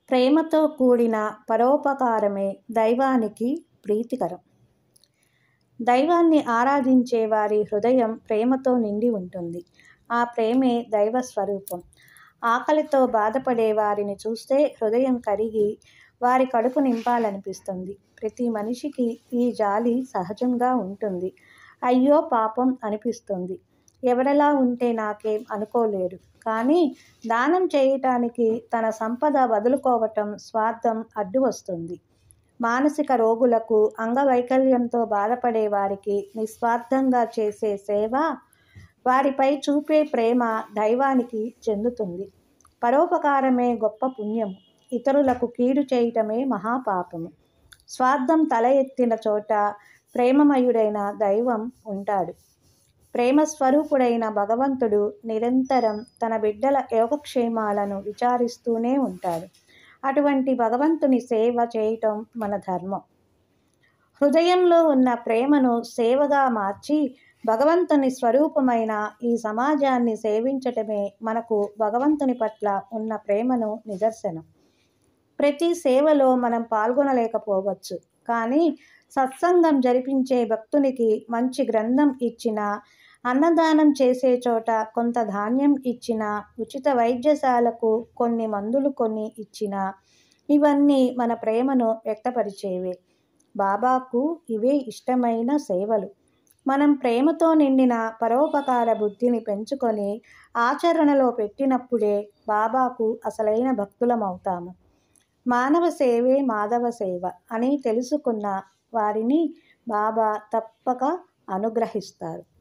ప్రేమతో కూడిన పరోపకారమే దైవానికి ప్రీతికరం. దైవాన్ని ఆరాధించే వారి హృదయం ప్రేమతో నిండి ఉంటుంది. ఆ ప్రేమే దైవ స్వరూపం. ఆకలితో బాధపడే వారిని చూస్తే హృదయం కరిగి వారి కడుపు నింపాలనిపిస్తుంది. ప్రతి మనిషికి ఈ జాలి సహజంగా ఉంటుంది. అయ్యో పాపం అనిపిస్తుంది. ఎవరెలా ఉంటే నాకేం అనుకోలేరు. కానీ దానం చేయటానికి తన సంపద వదులుకోవటం స్వార్థం అడ్డు వస్తుంది. మానసిక రోగులకు, అంగవైకల్యంతో బాధపడే వారికి నిస్వార్థంగా చేసే సేవ, వారిపై చూపే ప్రేమ దైవానికి చెందుతుంది. పరోపకారమే గొప్ప పుణ్యము. ఇతరులకు కీడు చేయటమే మహాపాపము. స్వార్థం తల ఎత్తిన చోట ప్రేమమయుడైన దైవం ఉంటాడు. ప్రేమస్వరూపుడైన భగవంతుడు నిరంతరం తన బిడ్డల యోగక్షేమాలను విచారిస్తూనే ఉంటాడు. అటువంటి భగవంతుని సేవ చేయటం మన ధర్మం. హృదయంలో ఉన్న ప్రేమను సేవగా మార్చి భగవంతుని స్వరూపమైన ఈ సమాజాన్ని సేవించటమే మనకు భగవంతుని పట్ల ఉన్న ప్రేమను నిదర్శనం. ప్రతి సేవలో మనం పాల్గొనలేకపోవచ్చు. కానీ సత్సంగం జరిపించే భక్తునికి మంచి గ్రంథం ఇచ్చినా, అన్నదానం చేసే చోట కొంత ధాన్యం ఇచ్చినా, ఉచిత వైద్యశాలకు కొన్ని మందులు కొని ఇచ్చినా, ఇవన్నీ మన ప్రేమను వ్యక్తపరిచేవే. బాబాకు ఇవే ఇష్టమైన సేవలు. మనం ప్రేమతో నిండిన పరోపకార బుద్ధిని పెంచుకొని ఆచరణలో పెట్టినప్పుడే బాబాకు అసలైన భక్తులమవుతాము. మానవ సేవే మాధవ సేవ అని తెలుసుకున్న వారిని బాబా తప్పక అనుగ్రహిస్తారు.